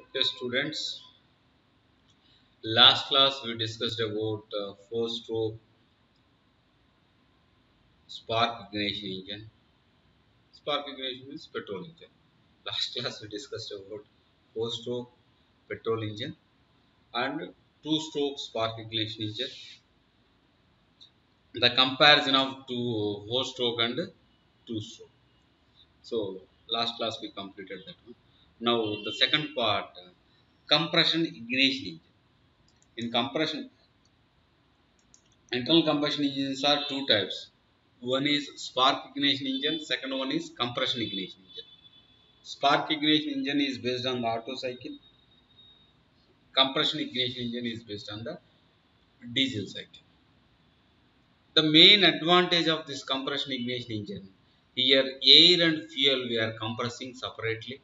Okay, students. Last class we discussed about four-stroke spark ignition engine. Spark ignition is petrol engine. Last class we discussed about four-stroke petrol engine and two-stroke spark ignition engine. The comparison of two four-stroke and two-stroke. So last class we completed that one. Now the second part, compression ignition engine. In compression Internal combustion engines are two types. One is spark ignition engine, second one is compression ignition engine. Spark ignition engine is based on the Otto cycle. Compression ignition engine is based on the diesel cycle. The main advantage of this compression ignition engine, here air and fuel we are compressing separately.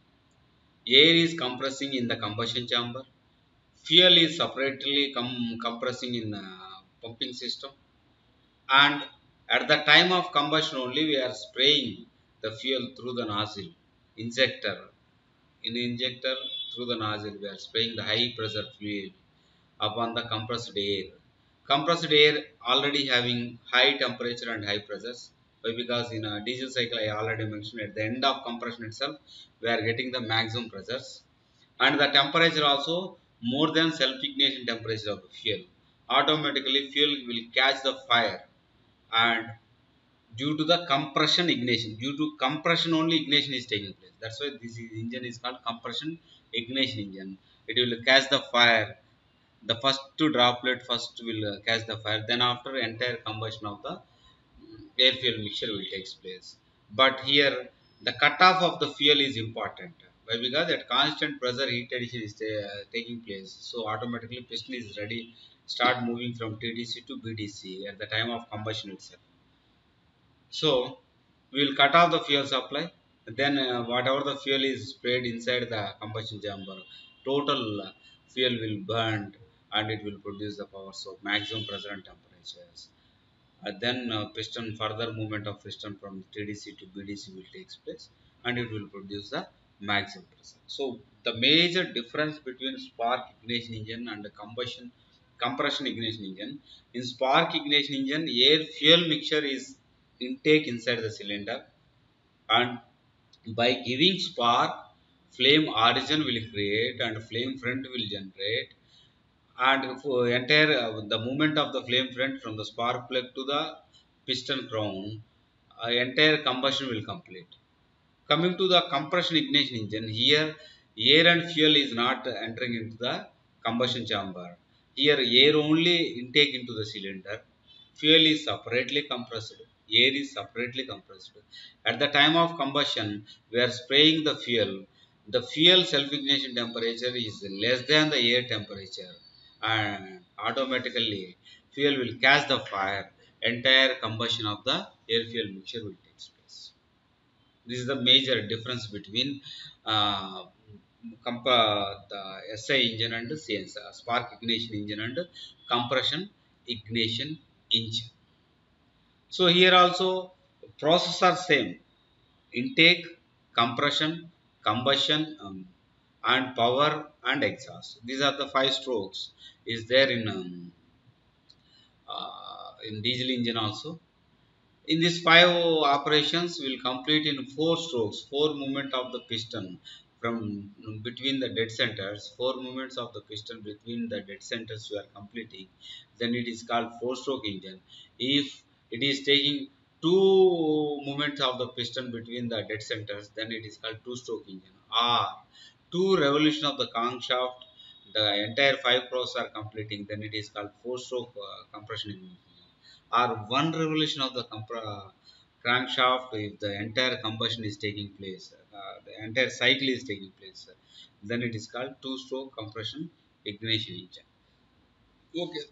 Air is compressing in the combustion chamber. Fuel is separately compressing in pumping system. And at the time of combustion only we are spraying the fuel through the nozzle injector. In injector through the nozzle we are spraying the high pressure fuel upon the compressed air already having high temperature and high pressures. Why? Because in a diesel cycle I already mentioned, at the end of compression itself we are getting the maximum pressures, and the temperature also more than self ignition temperature of the fuel. Automatically fuel will catch the fire, and due to the compression ignition, due to compression only ignition is taking place. That's why engine is called compression ignition engine. It will catch the fire. The first two droplet first will catch the fire, then after entire combustion of the air fuel mixture will take place. But here the cutoff of the fuel is important. Why? Because at constant pressure heat addition is taking place, so automatically piston is ready, start moving from TDC to BDC at the time of combustion itself. So we will cut off the fuel supply. Then whatever the fuel is sprayed inside the combustion chamber, total fuel will burn and it will produce the power. So maximum pressure and temperatures. Then piston, further movement of piston from TDC to BDC will take place, and it will produce the maximum pressure. So the major difference between spark ignition engine and the compression ignition engine, in spark ignition engine air fuel mixture is intake inside the cylinder, and by giving spark flame origin will create and flame front will generate, and for entire the movement of the flame front from the spark plug to the piston crown, entire combustion will complete. Coming to the compression ignition engine, here air and fuel is not entering into the combustion chamber. Here air only intake into the cylinder, fuel is separately compressed, air is separately compressed. At the time of combustion we are spraying the fuel. The fuel self ignition temperature is less than the air temperature, and automatically fuel will catch the fire, entire combustion of the air fuel mixture will take place. This is the major difference between uh, the SI engine and CNC, spark ignition engine and compression ignition engine. So here also process are same: intake, compression, combustion, and power and exhaust. These are the five strokes is there in diesel engine also. In these five operations, we will complete in four strokes, four movement of the piston from between the dead centers, four movements of the piston between the dead centers we are completing. Then it is called four-stroke engine. If it is taking two movements of the piston between the dead centers, then it is called two-stroke engine. Or two revolution of the crankshaft, the entire five process are completing, then it is called four-stroke compression engine. Or one revolution of the crankshaft, if the entire combustion is taking place, the entire cycle is taking place, then it is called two-stroke compression ignition engine. Okay.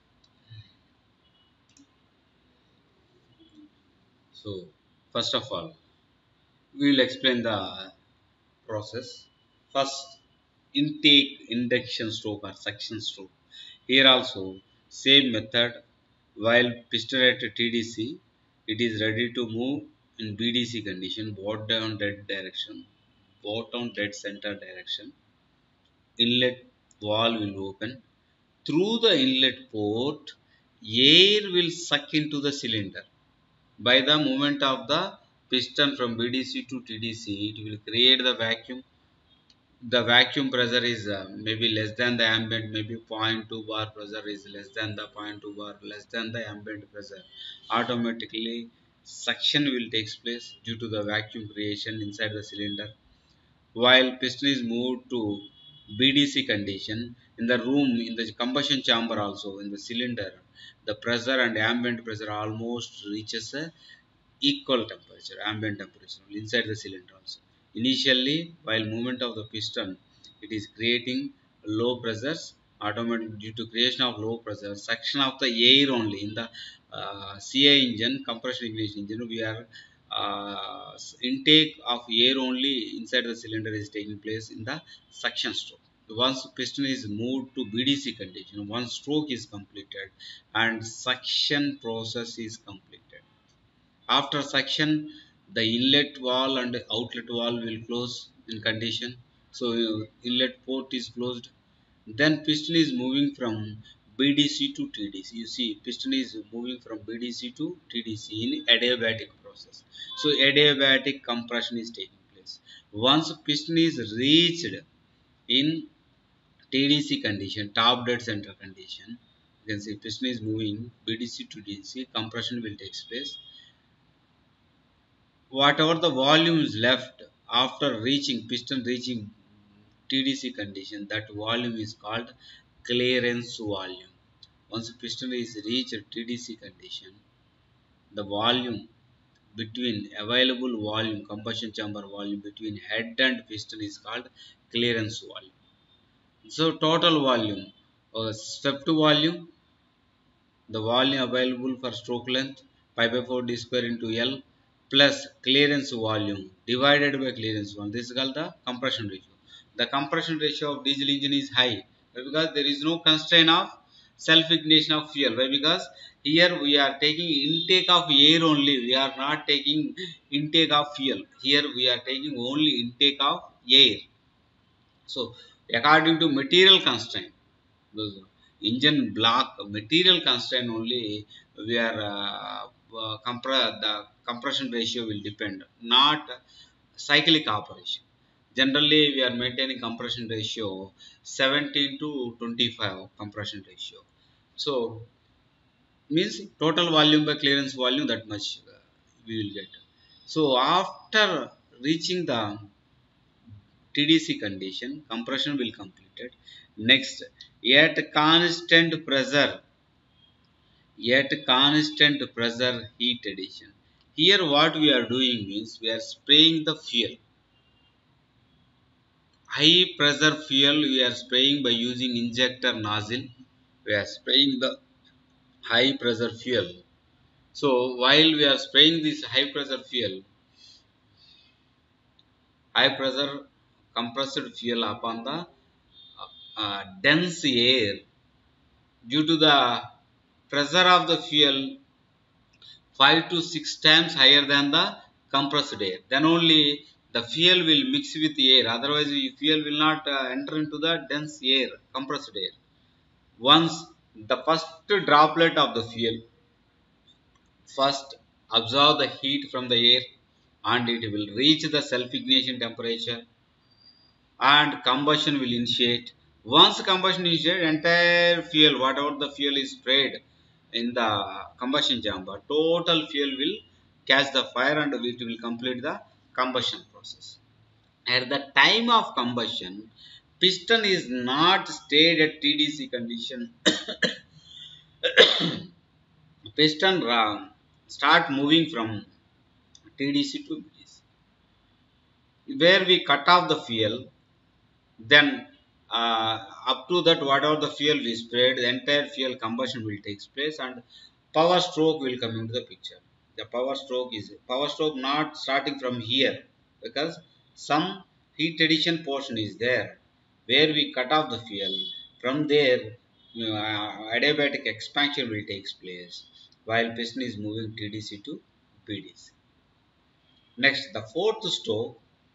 So first of all, we will explain the process. First, intake induction stroke or suction stroke. Here also same method. While piston at TDC, it is ready to move in BDC condition, bottom dead direction, bottom dead center direction. inlet valve will open. Through the inlet port, air will suck into the cylinder. By the movement of the piston from BDC to TDC, it will create the vacuum. The vacuum pressure is maybe less than the ambient, maybe 0.2 bar pressure is less than the 0.2 bar, less than the ambient pressure. Automatically, suction will take place due to the vacuum creation inside the cylinder. While piston is moved to BDC condition, in the room, in the combustion chamber also, in the cylinder, the pressure and ambient pressure almost reaches a equal temperature, ambient temperature inside the cylinder also. Initially, while movement of the piston, it is creating low pressures. Automatic due to creation of low pressure, suction of the air only in the CI engine, compression ignition engine, we are intake of air only inside the cylinder is taking place in the suction stroke. Once piston is moved to BDC condition, one stroke is completed and suction process is completed. After suction, the inlet valve and outlet valve will close in condition. So inlet port is closed. Then piston is moving from BDC to TDC. You see, piston is moving from BDC to TDC in adiabatic process. So adiabatic compression is taking place. Once piston is reached in TDC condition, top dead center condition, you can see piston is moving BDC to TDC, compression will take place. Whatever the volume is left after reaching piston reaching TDC condition, that volume is called clearance volume. Once piston is reached TDC condition, the volume between available volume, combustion chamber volume between head and piston is called clearance volume. So total volume, swept volume, the volume available for stroke length pi by 4 d square into L plus clearance volume divided by clearance volume. This is called the compression ratio. The compression ratio of diesel engine is high because there is no constraint of self ignition of fuel. Why? Because here we are taking intake of air only. We are not taking intake of fuel. Here we are taking only intake of air. So according to material constraint, those engine block material constraint only, we are the compression ratio will depend, not cyclic operation. Generally we are maintaining compression ratio 17 to 25 compression ratio. So means total volume by clearance volume, that much we will get. So after reaching the TDC condition, compression will completed. Next, at constant pressure heat addition. Here what we are doing means we are spraying the fuel. High pressure fuel we are spraying by using injector nozzle. We are spraying the high pressure fuel. So while we are spraying this high pressure compressed fuel upon the dense air, due to the pressure of the fuel 5 to 6 times higher than the compressed air, then only the fuel will mix with air, otherwise the fuel will not enter into the dense air, compressed air. Once the first droplet of the fuel first absorb the heat from the air and it will reach the self ignition temperature and combustion will initiate. Once combustion initiate, entire fuel, whatever the fuel is sprayed in the combustion chamber, total fuel will catch the fire and it will complete the combustion process. At the time of combustion, piston is not stayed at TDC condition. Piston start moving from TDC to BDC. Where we cut off the fuel, then up to that whatever the fuel we sprayed, the entire fuel combustion will take place and power stroke will come into the picture. The power stroke not starting from here, because some heat addition portion is there where we cut off the fuel. From there adiabatic expansion will take place while piston is moving TDC to BDC. Next, the fourth stroke,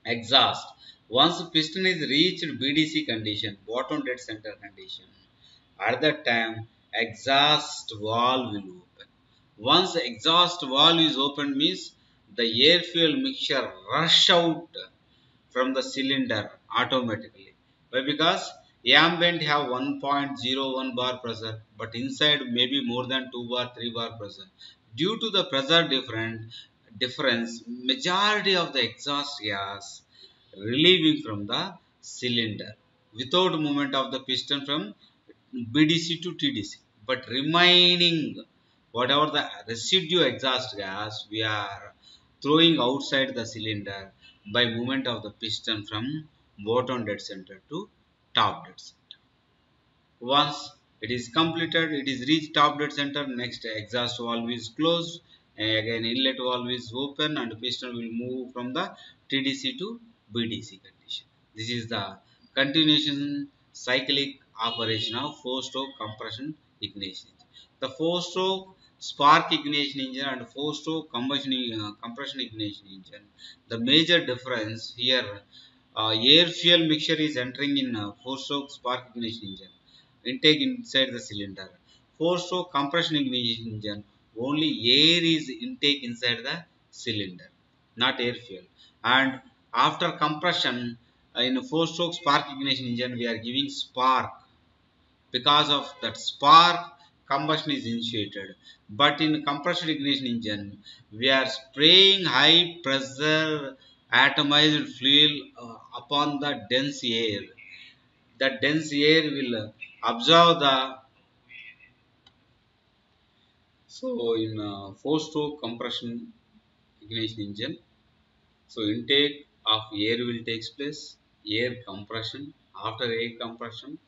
exhaust. Once piston is reached BDC condition, bottom dead center condition, at that time exhaust valve will open. Once exhaust valve is opened means the air fuel mixture rush out from the cylinder automatically. Why? Because ambient have 1.01 bar pressure, but inside maybe more than 2 bar, 3 bar pressure. Due to the pressure difference, majority of the exhaust gas relieving from the cylinder without movement of the piston from BDC to TDC, but remaining whatever the residue exhaust gas we are throwing outside the cylinder by movement of the piston from bottom dead center to top dead center. Once it is completed, it is reached top dead center, next exhaust valve is closed, again inlet valve is open and piston will move from the TDC to BDC condition. This is the continuation cyclic operation of 4-stroke compression ignition engine. The 4-stroke spark ignition engine and 4-stroke compression ignition engine, the major difference here, air fuel mixture is entering in 4-stroke spark ignition engine, intake inside the cylinder. 4-stroke compression ignition engine, only air is intake inside the cylinder, not air fuel. And after compression, in a 4-stroke spark ignition engine, we are giving spark. Because of that spark, combustion is initiated. But in compression ignition engine, we are spraying high pressure atomized fuel upon the dense air. That dense air will absorb the. So in 4-stroke compression ignition engine, so intake of air will takes place, air compression. After air compression,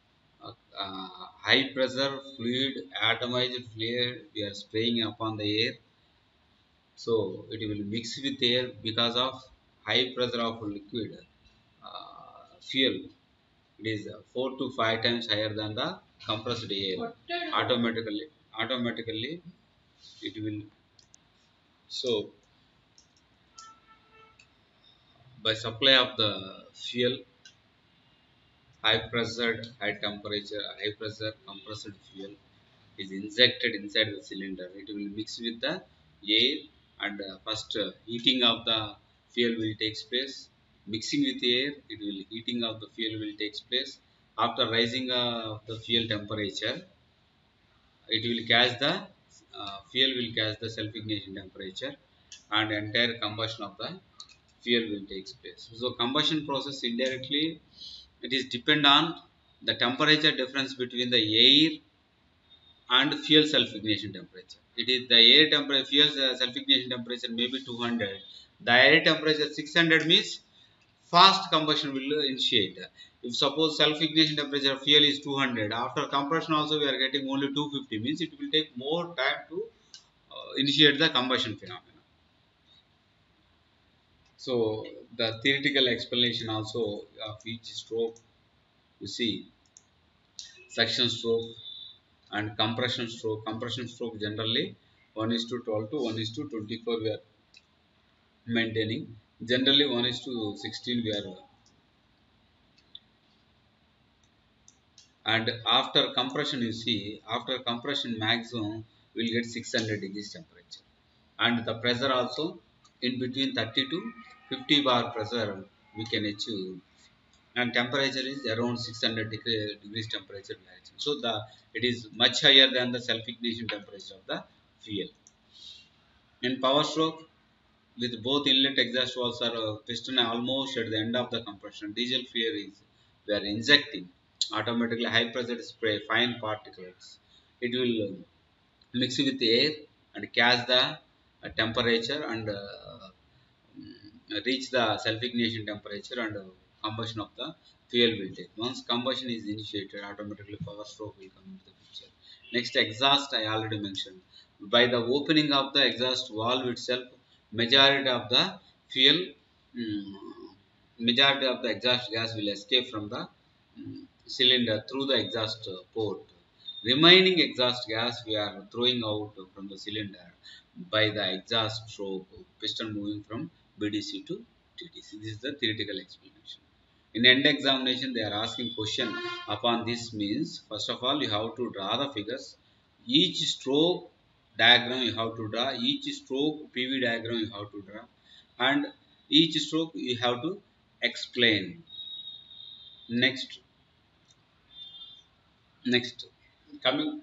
high pressure fluid, atomized fluid we are spraying upon the air. So it will mix with air because of high pressure of liquid fuel. It is 4 to 5 times higher than the compressed air. Automatically it will. So by supply of the fuel, high pressure, high temperature, high pressure compressed fuel is injected inside the cylinder. It will mix with the air and first heating of the fuel will takes place. Mixing with air, it will heating of the fuel will takes place. After rising of the fuel temperature, it will catch the fuel will catch the self ignition temperature and entire combustion of the fuel will takes place. So combustion process indirectly it is depend on the temperature difference between the air and fuel self ignition temperature. It is the air temperature, fuel self ignition temperature may be 200. The air temperature 600 means fast combustion will initiate. If suppose self ignition temperature of fuel is 200, after compression also we are getting only 250 means it will take more time to initiate the combustion phenomena. So the theoretical explanation also of each stroke, you see suction stroke and compression stroke. Compression stroke generally 1 is to 12 to 1 is to 24 we are maintaining. Generally 1 is to 16 we are. And after compression you see, after compression maximum we will get 600 degrees temperature. And the pressure also in between 30 to 50 bar pressure we can achieve. And temperature is around 600 degrees temperature. So the it is much higher than the self ignition temperature of the fuel. In power stroke, with both inlet exhaust valves are piston almost at the end of the compression, diesel fuel is we are injecting automatically high pressure spray fine particles. It will mix with air and catch the temperature and reach the self ignition temperature and combustion of the fuel will take. Once combustion is initiated, automatically power stroke will come into the picture. Next, exhaust I already mentioned. By the opening of the exhaust valve itself, majority of the fuel, majority of the exhaust gas will escape from the cylinder through the exhaust port. Remaining exhaust gas we are throwing out from the cylinder by the exhaust stroke piston moving from BDC to TDC. This is the theoretical explanation. In end examination, they are asking question upon this means. First of all, you have to draw the figures. Each stroke diagram you have to draw. Each stroke PV diagram you have to draw. And each stroke you have to explain. Next, coming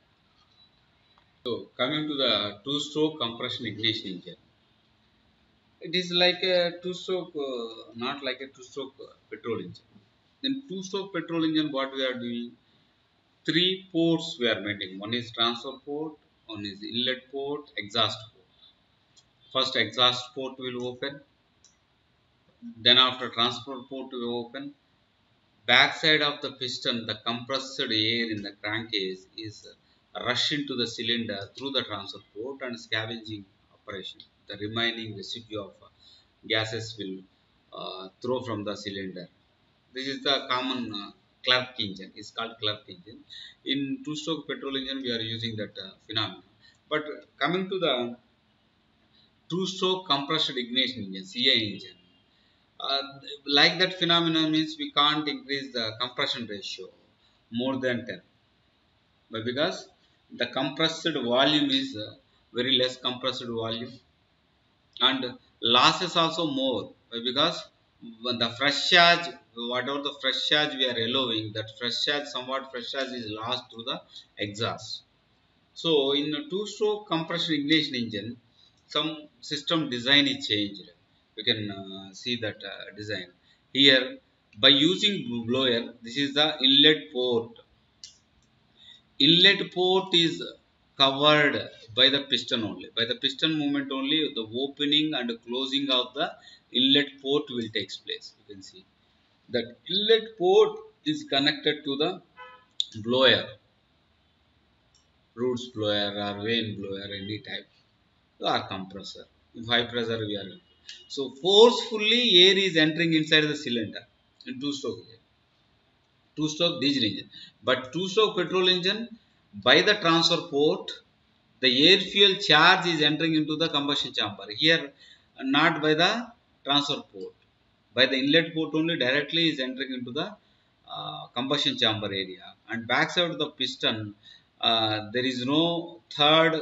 coming to the two-stroke compression ignition engine. It is like a two-stroke, not like a two-stroke petrol engine. In two-stroke petrol engine, what we are doing? Three ports we are maintaining. One is transfer port, one is inlet port, exhaust port. First exhaust port will open, then after transfer port will open. Backside of the piston, the compressed air in the crankcase is rushed into the cylinder through the transfer port and scavenging operation. The remaining residue of gases will throw from the cylinder. This is the common Clark engine. It's called Clark engine. In two-stroke petrol engine, we are using that phenomenon. But coming to the two-stroke compressed ignition engine, CI engine, uh, like that phenomenon means we can't increase the compression ratio more than 10. But because the compressed volume is very less compressed volume, and losses also more, because when the fresh charge, whatever the fresh charge we are allowing, that fresh charge, somewhat fresh charge is lost through the exhaust. So in a two-stroke compression ignition engine, some system design is changed. We can see that design here. By using blower, this is the inlet port. Inlet port is covered by the piston only. By the piston movement only, the opening and closing of the inlet port will take place. You can see that inlet port is connected to the blower, Roots blower or vane blower, any type, or compressor. If high pressure we are, so forcefully air is entering inside the cylinder in two-stroke diesel engine. But two-stroke petrol engine, by the transfer port, the air fuel charge is entering into the combustion chamber. Here, not by the transfer port. By the inlet port only, directly is entering into the combustion chamber area. And backside of the piston, there is no third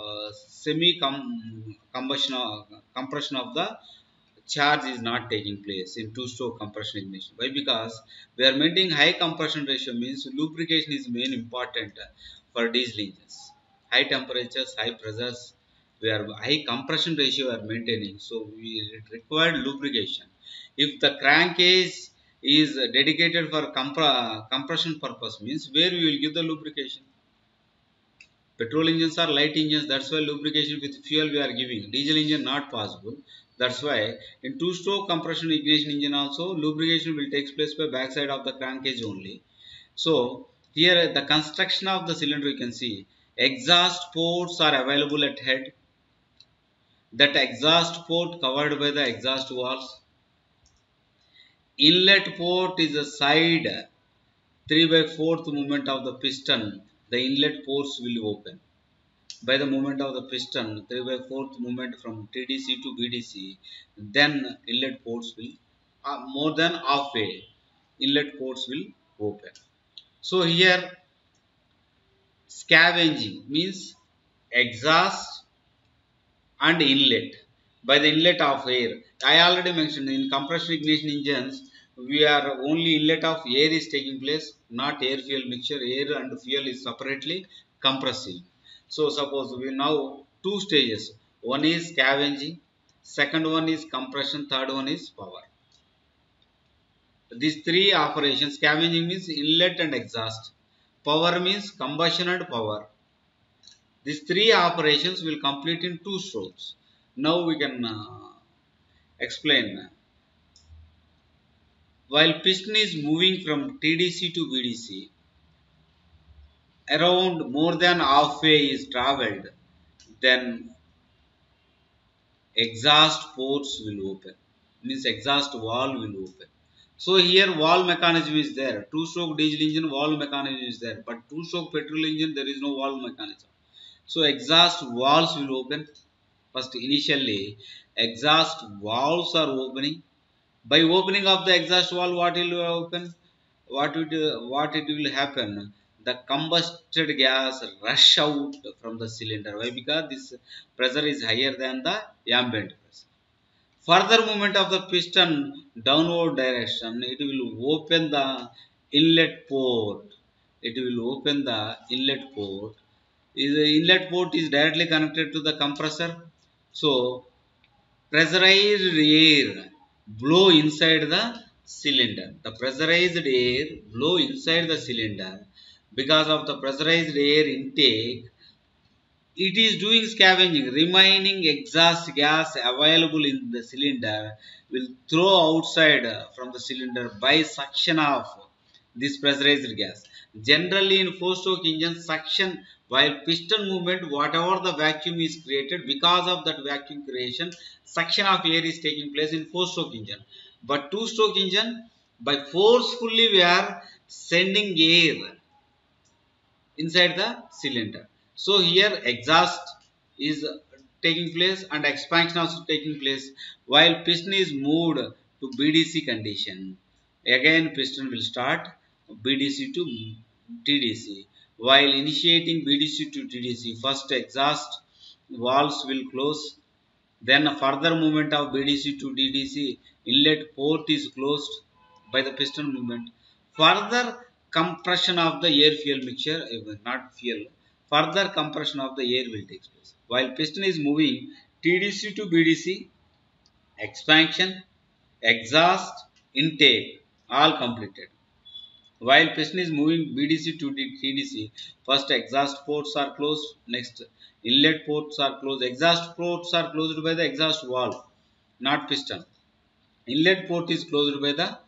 compression of the charge is not taking place in two-stroke compression ignition. Why? Because we are maintaining high compression ratio, means lubrication is main important for diesel engines. High temperatures, high pressures, we are high compression ratio we are maintaining. So we require lubrication. If the crankcase is dedicated for compression purpose, means where we will give the lubrication. Petrol engines are light engines, that's why lubrication with fuel we are giving. Diesel engine not possible. That's why in two-stroke compression ignition engine also lubrication will take place by backside of the crankcase only. So here the construction of the cylinder, you can see exhaust ports are available at head. That exhaust port covered by the exhaust valves. Inlet port is a side 3/4 movement of the piston. The inlet ports will open. By the movement of the piston, 3/4 movement from TDC to BDC, then inlet ports will, more than halfway, inlet ports will open. So here scavenging means exhaust and inlet. By the inlet of air, I already mentioned in compression ignition engines, we are only inlet of air is taking place, not air fuel mixture. Air and fuel is separately compressing. So suppose we now two stages. One is scavenging, second one is compression, third one is power. These three operations, scavenging means inlet and exhaust, power means combustion and power. These three operations will complete in two strokes. Now we can explain. While piston is moving from TDC to BDC, around more than halfway is travelled, then exhaust ports will open, means exhaust valve will open. So here valve mechanism is there. Two-stroke diesel engine valve mechanism is there, but two-stroke petrol engine there is no valve mechanism. So exhaust valves will open. First initially exhaust valves are opening, By opening of the exhaust valve, what will open? What it will happen? The combusted gas rush out from the cylinder. Why? Because this pressure is higher than the ambient pressure. Further movement of the piston downward direction, it will open the inlet port. It will open the inlet port. The inlet port is directly connected to the compressor. So pressurized air blow inside the cylinder. The pressurized air blow inside the cylinder. Because of the pressurized air intake, it is doing scavenging. Remaining exhaust gas available in the cylinder will throw outside from the cylinder by suction of this pressurized gas. Generally in four-stroke engine, suction while piston movement, whatever the vacuum is created, because of that vacuum creation, suction of air is taking place in four-stroke engine. But two-stroke engine, by forcefully we are sending air inside the cylinder. So here exhaust is taking place and expansion also taking place while piston is moved to BDC condition. Again piston will start BDC to TDC. While initiating BDC to TDC, first exhaust valves will close, then a further movement of BDC to DDC, inlet port is closed by the piston movement. Further compression of the air fuel mixture, not fuel, further compression of the air will take place. While piston is moving, TDC to BDC, expansion, exhaust, intake, all completed. While piston is moving BDC to TDC, first exhaust ports are closed, next inlet ports are closed. Exhaust ports are closed by the exhaust valve, not piston. Inlet port is closed by the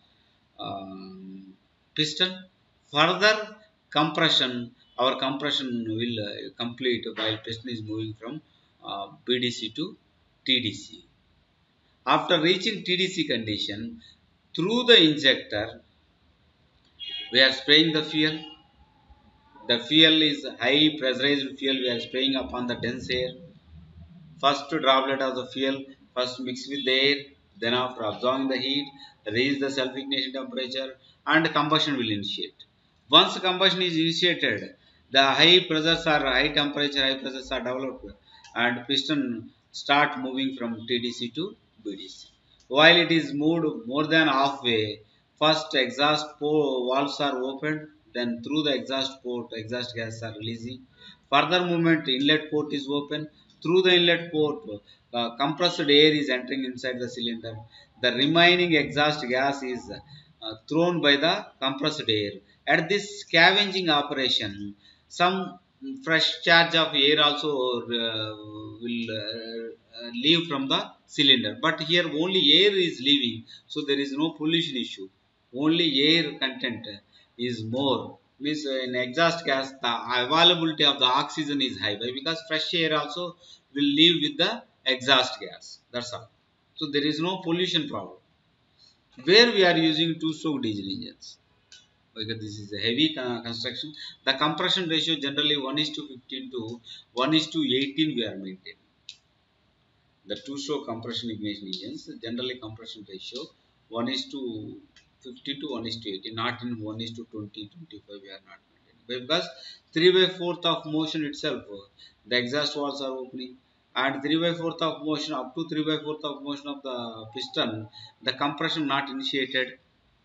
piston. Further compression, our compression will complete while piston is moving from BDC to TDC. After reaching TDC condition, through the injector, we are spraying the fuel. The fuel is high pressurized fuel. We are spraying upon the dense air. First droplet of the fuel first mix with the air. Then after absorbing the heat, raise the self-ignition temperature and combustion will initiate. Once combustion is initiated, the high pressures or high temperature, high pressures are developed and piston start moving from TDC to BDC. While it is moved more than halfway, first exhaust valves are opened, then through the exhaust port, exhaust gas are releasing. Further movement, inlet port is open. Through the inlet port, compressed air is entering inside the cylinder. The remaining exhaust gas is thrown by the compressed air. At this scavenging operation, some fresh charge of air also will leave from the cylinder. But here only air is leaving, so there is no pollution issue. Only air content is more. Means in exhaust gas, the availability of the oxygen is high. Why? Because fresh air also will leave with the exhaust gas. That's all. So there is no pollution problem. Where we are using two-stroke diesel engines, because this is a heavy construction, the compression ratio generally 1:15 to 1:18 we are maintaining. The two-stroke compression ignition engines, generally compression ratio 1:50 to 1:80, not in 1:20, 25 we are not maintaining. Because 3/4 of motion itself, the exhaust valves are opening and 3/4 of motion, up to 3/4 of motion of the piston, the compression not initiated.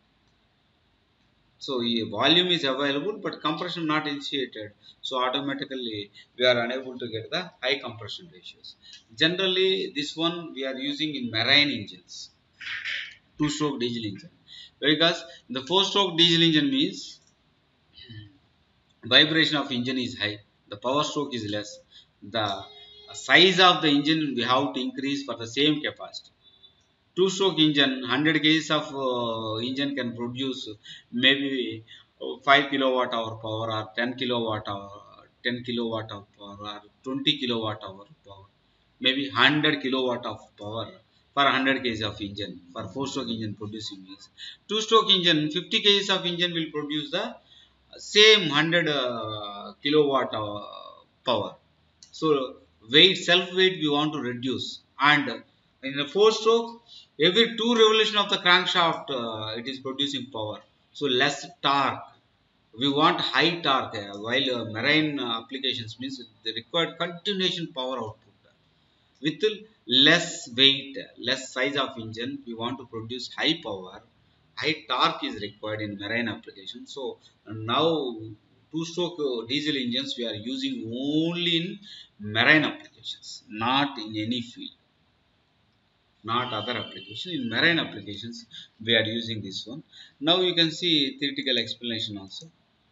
So volume is available but compression not initiated. So automatically we are unable to get the high compression ratios. Generally this one we are using in marine engines, two-stroke diesel engine. Because the four-stroke diesel engine means vibration of engine is high, the power stroke is less. The size of the engine we have to increase for the same capacity. Two-stroke engine, 100 kgs of engine can produce maybe 5 kilowatt hour power or 10 kilowatt hour, 10 kilowatt of power or 20 kilowatt hour power, maybe 100 kilowatt of power for 100 kgs of engine. For four-stroke engine producing means two-stroke engine, 50 kgs of engine will produce the same 100 kilowatt power. So weight, self weight we want to reduce, and In a 4-stroke, every 2 revolution of the crankshaft, it is producing power. So less torque. We want high torque, while marine applications means the required continuation power output. With less weight, less size of engine, we want to produce high power. High torque is required in marine application. So now 2-stroke diesel engines we are using only in marine applications, not in any field, not other application. In marine applications we are using this one. Now you can see theoretical explanation also.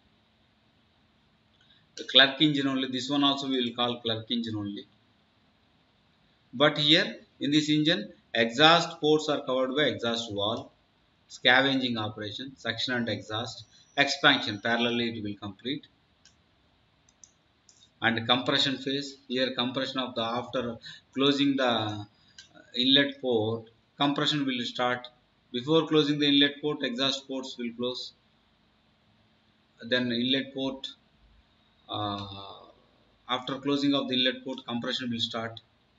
The Clerk engine only, this one also we will call Clerk engine only. But here in this engine, exhaust ports are covered by exhaust valve, scavenging operation, suction and exhaust, expansion parallelly it will complete, and compression phase. Here compression of the, after closing the inlet port, compression will start. Before closing the inlet port, exhaust ports will close. Then inlet port, after closing of the inlet port, compression will start.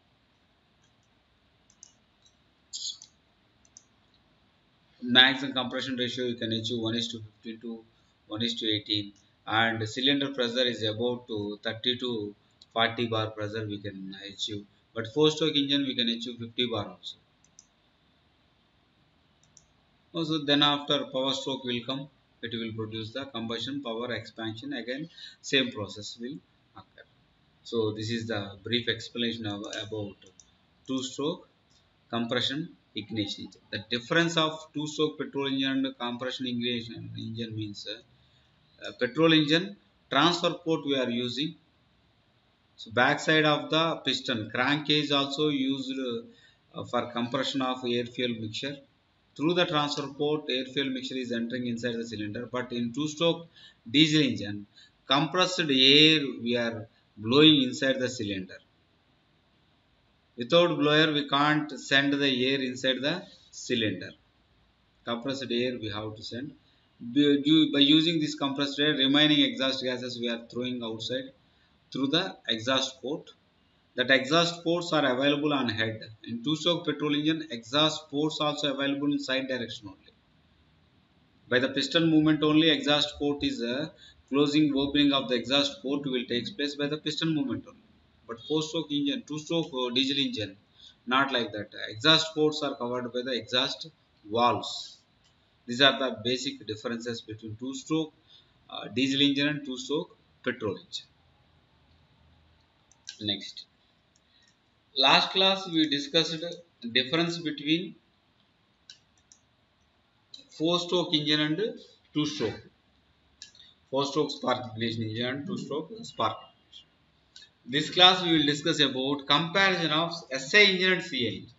Maximum compression ratio you can achieve 1:15 to 1:18, and cylinder pressure is about to 30 to 40 bar pressure we can achieve. But 4-stroke engine we can achieve 50 bar also. Also then after power stroke will come, it will produce the combustion power expansion, again same process will occur. So this is the brief explanation of, about 2-stroke compression ignition engine. The difference of 2-stroke petrol engine and compression ignition engine means petrol engine transfer port we are using. So backside of the piston crankcase also used for compression of air fuel mixture. Through the transfer port, air fuel mixture is entering inside the cylinder. But in 2-stroke diesel engine, compressed air we are blowing inside the cylinder. Without blower, we can't send the air inside the cylinder. Compressed air we have to send. By using this compressed air, remaining exhaust gases we are throwing outside through the exhaust port. That exhaust ports are available on head. In 2-stroke petrol engine, exhaust ports also available in side direction only. By the piston movement only, exhaust port is closing, opening of the exhaust port will take place by the piston movement only. But 4-stroke engine, 2-stroke diesel engine, not like that. Exhaust ports are covered by the exhaust valves. These are the basic differences between 2-stroke diesel engine and 2-stroke petrol engine. Next, last class we discussed the difference between 4-stroke engine and 2-stroke. 4-stroke spark ignition engine and 2-stroke spark. This class we will discuss about comparison of SI engine and CI engine.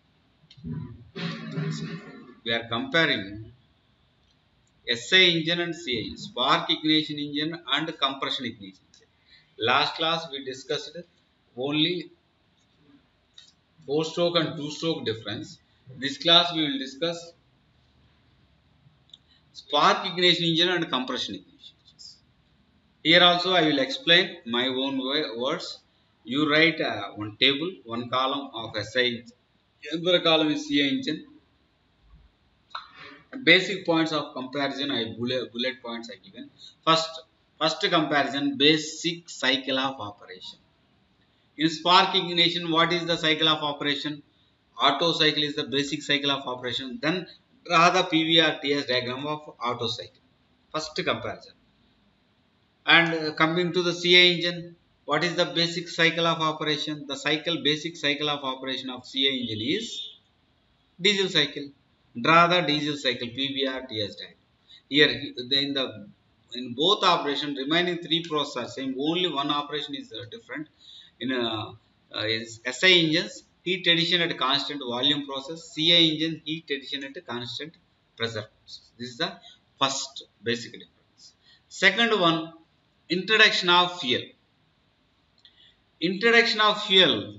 We are comparing SI engine and CI engine, spark ignition engine and compression ignition engine. Last class we discussed only 4-stroke and 2-stroke difference. This class we will discuss spark ignition engine and compression ignition engines. Here also I will explain my own words. You write one table, one column of SI engine, another column is CI engine. Basic points of comparison, I bullet points I given. First comparison, basic cycle of operation. In spark ignition, what is the cycle of operation? Otto cycle is the basic cycle of operation. Then draw the PVR-TS diagram of Otto cycle. First comparison. And coming to the CI engine, what is the basic cycle of operation? The basic cycle of operation of CI engine is diesel cycle. Draw the diesel cycle PVR-TS diagram. Here in both operations, remaining 3 processes are same. Only one operation is different. In SI engines, heat addition at constant volume process. CI engine, heat addition at constant pressure process. This is the first basic difference. Second one, introduction of fuel. Introduction of fuel.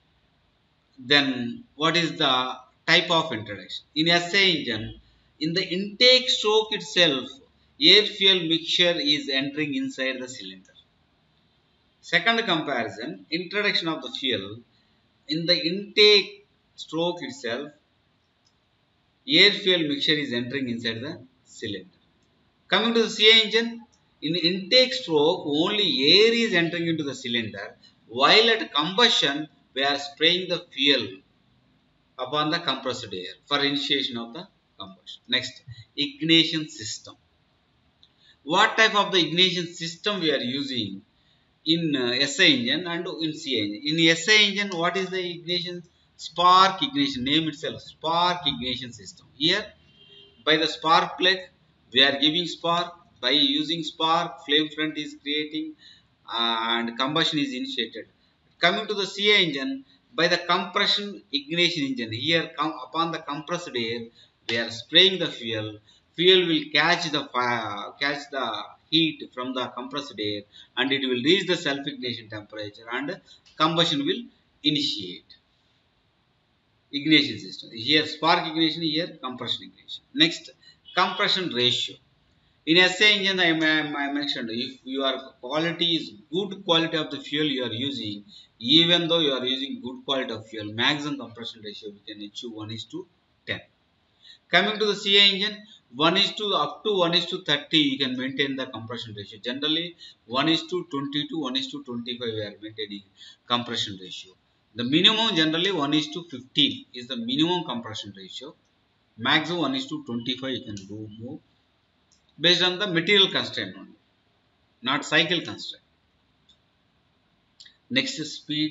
Then what is the type of introduction? In SI engine, in the intake stroke itself, air fuel mixture is entering inside the cylinder. Second comparison, introduction of the fuel. In the intake stroke itself, air fuel mixture is entering inside the cylinder. Coming to the CI engine, in intake stroke only air is entering into the cylinder, while at combustion we are spraying the fuel upon the compressed air for initiation of the combustion. Next, ignition system. What type of the ignition system we are using in SI engine and in CI engine? In SI engine, what is the ignition? Spark ignition, name itself, spark ignition system. Here, by the spark plug, we are giving spark. By using spark, flame front is creating and combustion is initiated. Coming to the CI engine, by the compression ignition engine, here upon the compressed air, we are spraying the fuel. Fuel will catch the fire, catch the heat from the compressed air, and it will reach the self ignition temperature, and combustion will initiate. Ignition system. Here spark ignition, here compression ignition. Next, compression ratio. In SI engine, I mentioned if your quality is good quality of the fuel you are using, even though you are using good quality of fuel, maximum compression ratio we can achieve 1 is to 10. Coming to the CI engine, 1 is to up to 1 is to 30 you can maintain the compression ratio. Generally 1 is to 20 to 1 is to 25 we are maintaining compression ratio. The minimum generally 1 is to 15 is the minimum compression ratio. Maximum 1 is to 25 you can do more based on the material constraint only, not cycle constraint. Next is speed.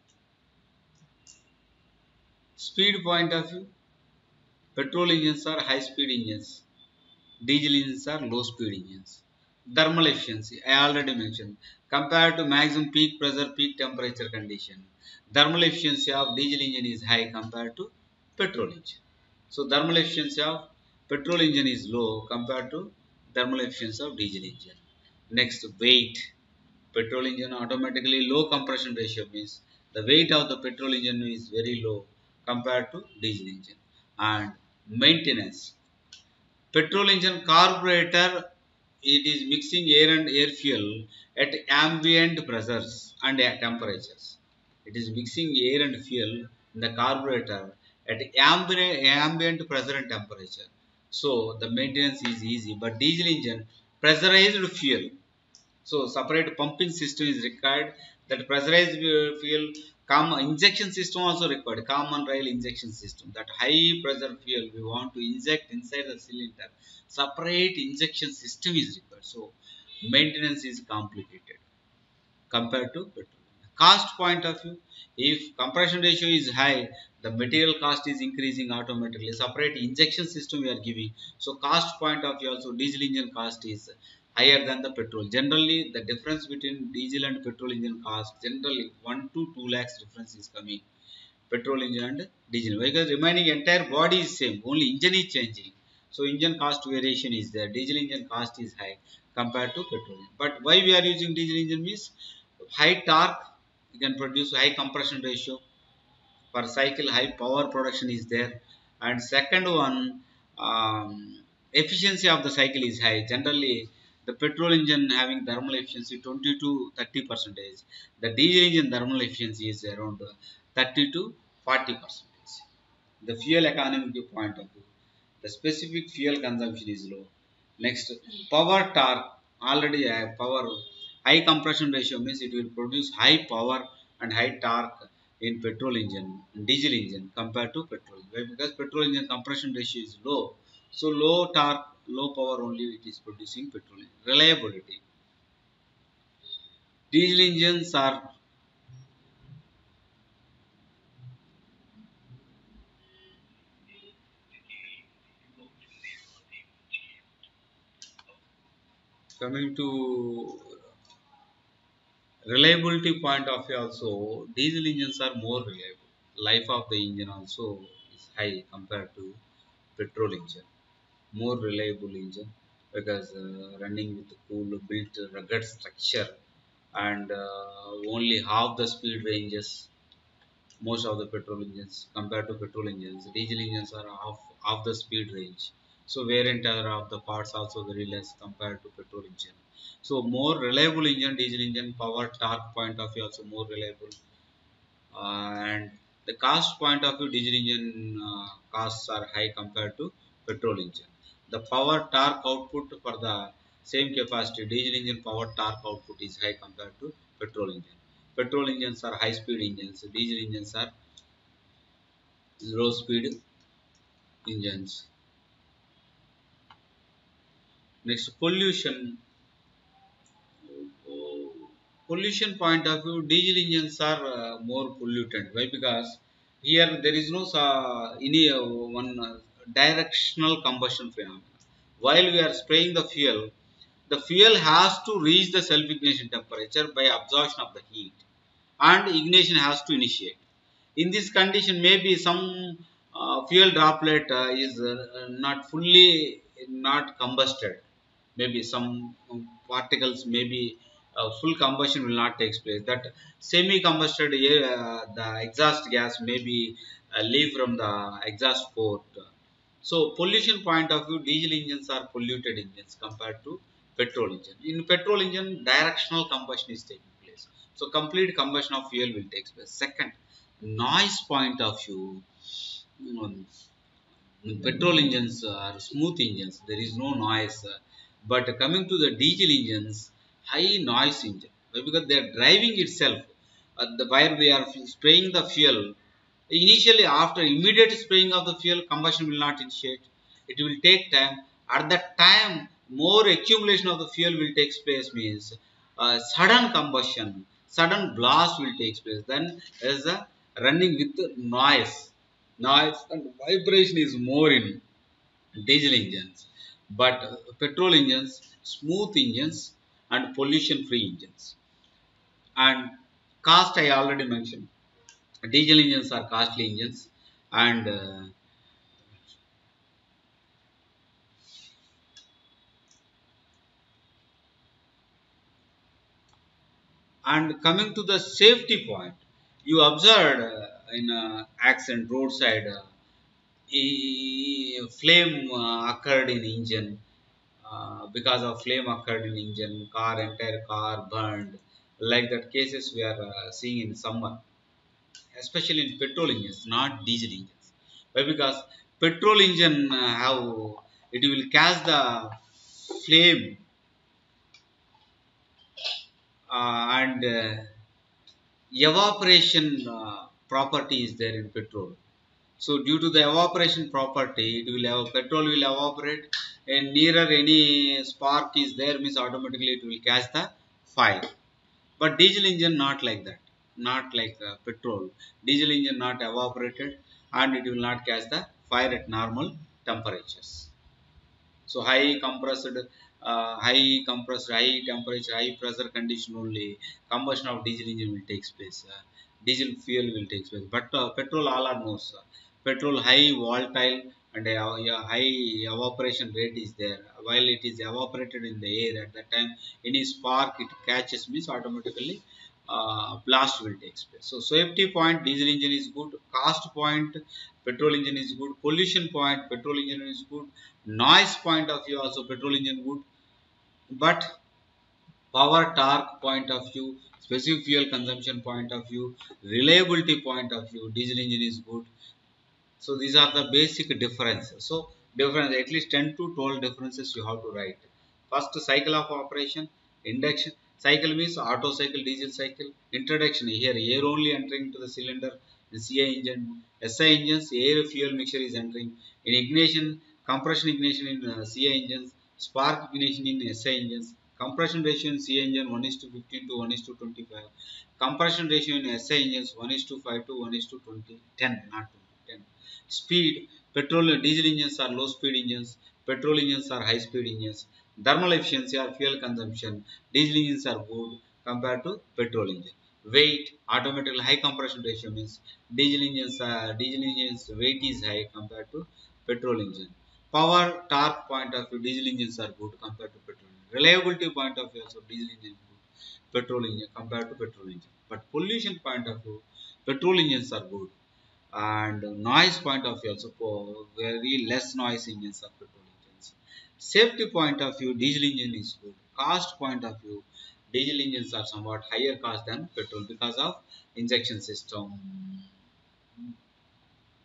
Speed point of view, petrol engines are high speed engines. Diesel engines are low speed engines. Thermal efficiency, I already mentioned. Compared to maximum peak pressure, peak temperature condition, thermal efficiency of diesel engine is high compared to petrol engine. So thermal efficiency of petrol engine is low compared to thermal efficiency of diesel engine. Next, weight. Petrol engine automatically low compression ratio means the weight of the petrol engine is very low compared to diesel engine. And maintenance. Petrol engine carburetor, it is mixing air and air fuel at ambient pressures and temperatures. It is mixing air and fuel in the carburetor at ambient pressure and temperature. So the maintenance is easy. But diesel engine, pressurized fuel. So separate pumping system is required. That pressurized fuel, injection system also required. Common rail injection system. That high pressure fuel we want to inject inside the cylinder. Separate injection system is required. So maintenance is complicated compared to petrol. Cost point of view, if compression ratio is high, the material cost is increasing automatically. Separate injection system we are giving. So cost point of view also diesel engine cost is higher than the petrol. Generally, the difference between diesel and petrol engine cost, generally 1 to 2 lakhs difference is coming. Petrol engine and diesel. Because remaining entire body is same, only engine is changing. So engine cost variation is there. Diesel engine cost is high compared to petrol. But why we are using diesel engine means high torque, you can produce high compression ratio per cycle, high power production is there. And second one, efficiency of the cycle is high. Generally, the petrol engine having thermal efficiency 20 to 30 percentage. The diesel engine thermal efficiency is around 30 to 40 percentage. The fuel economy point of view, the specific fuel consumption is low. Next, power torque. Already I have power. High compression ratio means it will produce high power and high torque in petrol engine, diesel engine compared to petrol. Why? Because petrol engine compression ratio is low. So low torque, low power only it is producing petrol engine. Reliability. Diesel engines are coming to reliability point of view also, diesel engines are more reliable. Life of the engine also is high compared to petrol engine. More reliable engine because running with cool built rugged structure and only half the speed ranges most of the petrol engines compared to petrol engines. Diesel engines are half the speed range. So wear and tear of the parts also very less compared to petrol engine. So more reliable engine, diesel engine, power torque point of view also more reliable. And The cost point of view, diesel engine costs are high compared to petrol engine. The power torque output for the same capacity, diesel engine power torque output is high compared to petrol engine. Petrol engines are high speed engines, diesel engines are low speed engines. Next, pollution. Pollution point of view, diesel engines are more pollutant. Why? Because here there is no any one directional combustion phenomena. While we are spraying the fuel has to reach the self ignition temperature by absorption of the heat, and ignition has to initiate. In this condition, maybe some fuel droplet is not fully not combusted. Maybe some particles, maybe full combustion will not take place. That semi-combusted air, the exhaust gas may be leave from the exhaust port. So pollution point of view, diesel engines are polluted engines compared to petrol engine. In petrol engine, directional combustion is taking place. So complete combustion of fuel will take place. Second, noise point of view, um, petrol engines are smooth engines. There is no noise. But coming to the diesel engines, high noise engine. Why? Because they are driving itself. While they are spraying the fuel, initially after immediate spraying of the fuel, combustion will not initiate. It will take time. At that time, more accumulation of the fuel will take place, means sudden combustion, sudden blast will take place. Then there is a running with noise. Noise and vibration is more in diesel engines, but petrol engines, smooth engines, and pollution free engines. And cost, I already mentioned, diesel engines are costly engines. And coming to the safety point, you observed in accident roadside, flame occurred in engine. Because of flame occurred in engine, entire car burned. Like that cases we are seeing in summer, especially in petrol engines, not diesel engines. Why? Because petrol engine have, it will catch the flame, and evaporation property is there in petrol. So due to the evaporation property, it will have, petrol will evaporate, and nearer any spark is there, means automatically it will catch the fire. But diesel engine not like that, not like petrol. Diesel engine not evaporated, and it will not catch the fire at normal temperatures. So high compressed, high temperature, high pressure condition only combustion of diesel engine will take place. Diesel fuel will take place. But petrol, all are knows. Petrol high volatile, and yeah, high evaporation rate is there. While it is evaporated in the air, at that time any spark it catches, means automatically blast will take place. So safety point, diesel engine is good. Cost point, petrol engine is good. Pollution point, petrol engine is good. Noise point of view also petrol engine good. But power torque point of view, specific fuel consumption point of view, reliability point of view, diesel engine is good. So these are the basic differences. So difference, at least 10 to 12 differences you have to write. First, cycle of operation, induction. Cycle means auto cycle, diesel cycle. Introduction, here air only entering to the cylinder. The CI engine, SI engines, air fuel mixture is entering. In ignition, compression ignition in CI engines, spark ignition in SI engines. Compression ratio in CI engine 1 is to 15 to 1 is to 25. Compression ratio in SI engines 1 is to 5 to 1 is to 20, 10, not 10. Speed, petrol, diesel engines are low speed engines, petrol engines are high speed engines. Thermal efficiency or fuel consumption, diesel engines are good compared to petrol engine. Weight, automatically high compression ratio, means diesel engines weight is high compared to petrol engine. Power torque point of view, diesel engines are good compared to petrol engine. Reliability point of view also diesel engine good, petrol engine compared to petrol engine. But pollution point of view, petrol engines are good, and noise point of view also very less noise engines are petrol engines. Safety point of view, diesel engine is good. Cost point of view, diesel engines are somewhat higher cost than petrol because of injection system,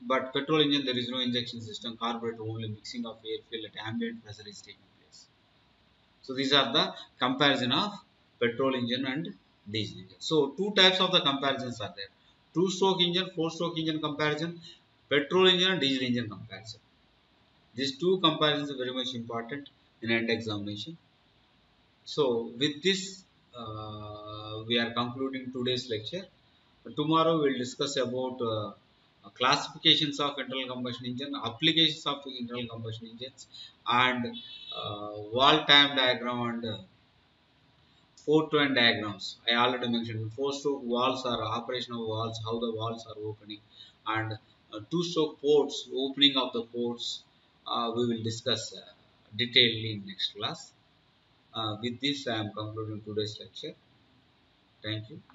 but petrol engine there is no injection system, carburetor only, mixing of air fuel at ambient pressure is taking place. So these are the comparison of petrol engine and diesel engine. So two types of the comparisons are there: two stroke engine, four stroke engine comparison, petrol engine and diesel engine comparison. These two comparisons are very much important in end examination. So with this, we are concluding today's lecture. Tomorrow we will discuss about classifications of internal combustion engine, applications of internal combustion engines, and wall time diagram and 4-to-N diagrams. I already mentioned 4-stroke valves are operational valves, how the valves are opening, and 2-stroke ports, opening of the ports. We will discuss detailedly in next class. With this, I am concluding today's lecture. Thank you.